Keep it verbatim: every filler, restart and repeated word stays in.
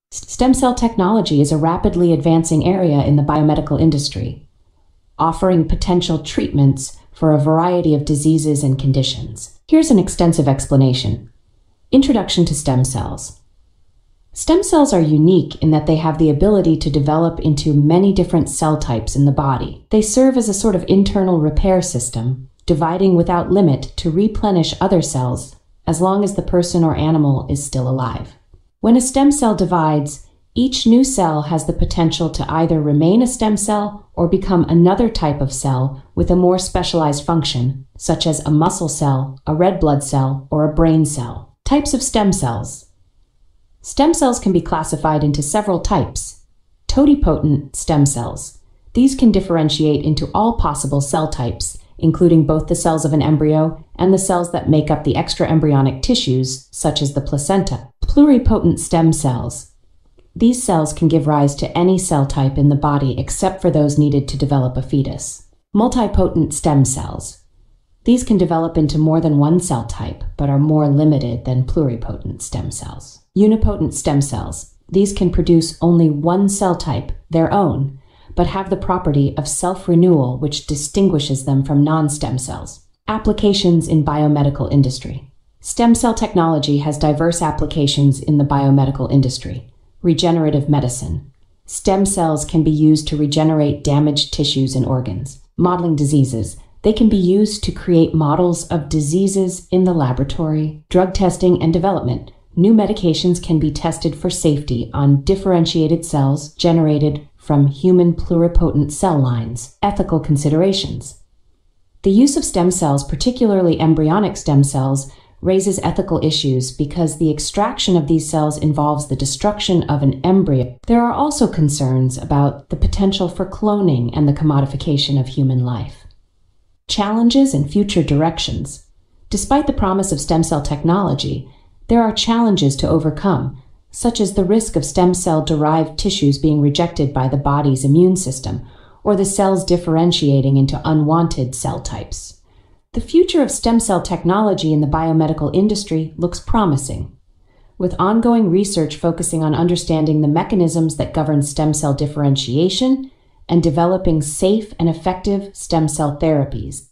Stem cell technology is a rapidly advancing area in the biomedical industry, offering potential treatments for a variety of diseases and conditions. Here's an extensive explanation. Introduction to stem cells. Stem cells are unique in that they have the ability to develop into many different cell types in the body. They serve as a sort of internal repair system, dividing without limit to replenish other cells as long as the person or animal is still alive. When a stem cell divides, each new cell has the potential to either remain a stem cell or become another type of cell with a more specialized function, such as a muscle cell, a red blood cell, or a brain cell. Types of stem cells. Stem cells can be classified into several types. Totipotent stem cells. These can differentiate into all possible cell types, including both the cells of an embryo and the cells that make up the extraembryonic tissues, such as the placenta. Pluripotent stem cells. These cells can give rise to any cell type in the body except for those needed to develop a fetus. Multipotent stem cells. These can develop into more than one cell type, but are more limited than pluripotent stem cells. Unipotent stem cells. These can produce only one cell type, their own, but have the property of self-renewal, which distinguishes them from non-stem cells. Applications in biomedical industry. Stem cell technology has diverse applications in the biomedical industry. Regenerative medicine. Stem cells can be used to regenerate damaged tissues and organs. Modeling diseases. They can be used to create models of diseases in the laboratory. Drug testing and development. New medications can be tested for safety on differentiated cells generated from human pluripotent cell lines. Ethical considerations. The use of stem cells, particularly embryonic stem cells, raises ethical issues because the extraction of these cells involves the destruction of an embryo. There are also concerns about the potential for cloning and the commodification of human life. Challenges and future directions. Despite the promise of stem cell technology, there are challenges to overcome, such as the risk of stem cell-derived tissues being rejected by the body's immune system, or the cells differentiating into unwanted cell types. The future of stem cell technology in the biomedical industry looks promising, with ongoing research focusing on understanding the mechanisms that govern stem cell differentiation and developing safe and effective stem cell therapies.